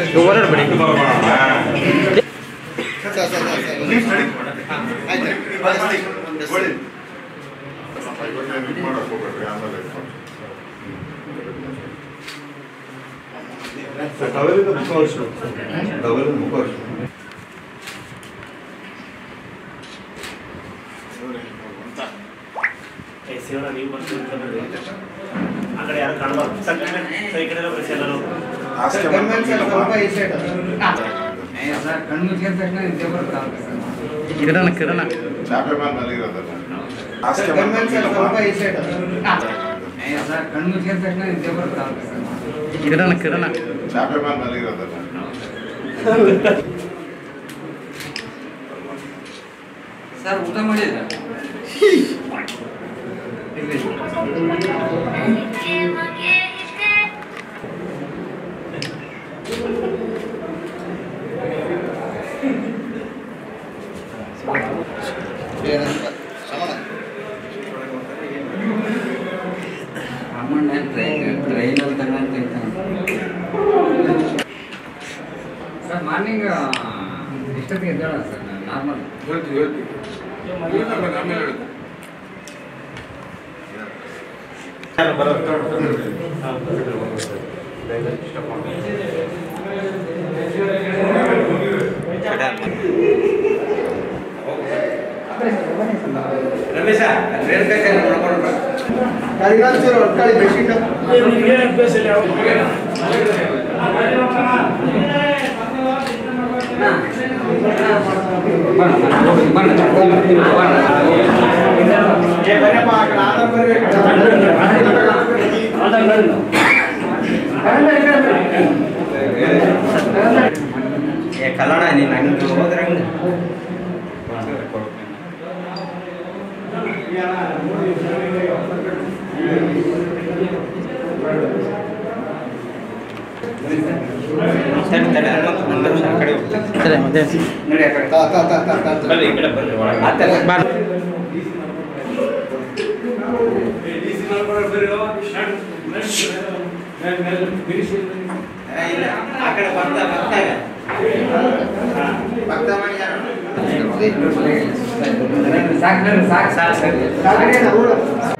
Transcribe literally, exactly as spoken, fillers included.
ಓಡಾಡ್ಬೇಡಿ. ಟವಲಿಂದ ಮುಖ ವರ್ಷ ಟವಲಿಂದ ಮುಖ ವರ್ಷ ನೀವು ಬರ್ತೀವಿ ಆ ಕಡೆ ಯಾರು ಕಾಣಬಾರ್ದು ಸರ್ ಈ ಕಡೆ ಎಲ್ಲ ಬರೀ ಎಲ್ಲರೂ ಕಿರಣ ಕಿರಣ ಚಾಪೆ ಮೇಲೆ ಮಲಗಿರೋದಲ್ಲ ಕಿರಣ ಕಿರಣ ಚಾಪೆ ಮೇಲೆ ಮಲಗಿರೋದಲ್ಲ ಸರ್ ಊಟ ಮಾಡಿದ್ರ ಅಮ್ಮಣ್ಣ ಟ್ರೈನ್ ಟ್ರೈನಲ್ಲಿ ತಗೊಂಡು ಸರ್ ಮಾರ್ನಿಂಗ್ ಎಷ್ಟೊತ್ತಿಗೆ ಎದ್ದೇಳ ಸರ್ ನಾರ್ಮಲ್ ಹೇಳ್ತೀವಿ ಹೇಳ್ತೀವಿ ಆಮೇಲೆ ಹೇಳ್ತೀವಿ ರಮೇಶ ಕಲ್ಲಣ ನೀನು ಹಂಗೆ ಹೋದ್ರೆ ಹಂಗೆ ಸರಿ ತಡೆ ಒಂದು ನಿಮಿಷ ಆ ಕಡೆ ಹೋಗ್ತೀನಿ ಸರಿ ಮತ್ತೆ ನೋಡಿ ಆ ಕಡೆ ಬರ್ರಿ ಈ ಕಡೆ ಬರ್ರಿ ಒಳಗೆ ಆ ಕಡೆ ಬರ್ತಾ ಬರ್ತಾಗ ಬರ್ತಾ ಮಾಡಿ ಸಾಕು ಸಾಕು ಸಾಕು